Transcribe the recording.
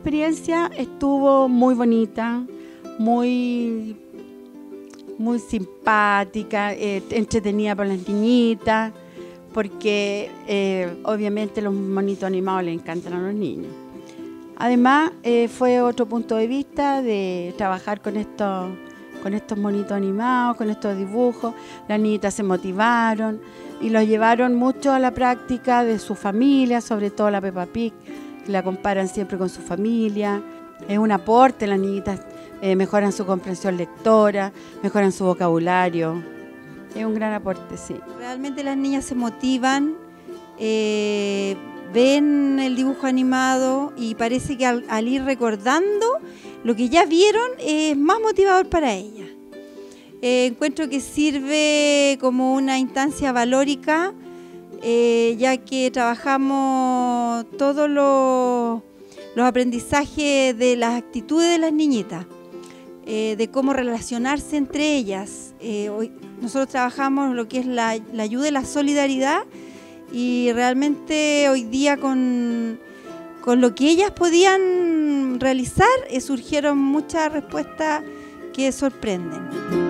experiencia estuvo muy bonita, muy simpática, entretenida para las niñitas, porque obviamente los monitos animados les encantan a los niños. Además, fue otro punto de vista de trabajar con estos monitos animados, con estos dibujos. Las niñitas se motivaron y los llevaron mucho a la práctica de su familia, sobre todo la Peppa Pig, que la comparan siempre con su familia. Es un aporte, las niñitas mejoran su comprensión lectora, mejoran su vocabulario. Es un gran aporte, sí. Realmente las niñas se motivan, ven el dibujo animado y parece que al ir recordando lo que ya vieron es más motivador para ellas. Encuentro que sirve como una instancia valórica, ya que trabajamos todos los aprendizajes de las actitudes de las niñitas, de cómo relacionarse entre ellas. Hoy nosotros trabajamos lo que es la ayuda y la solidaridad, y realmente hoy día con lo que ellas podían realizar surgieron muchas respuestas que sorprenden.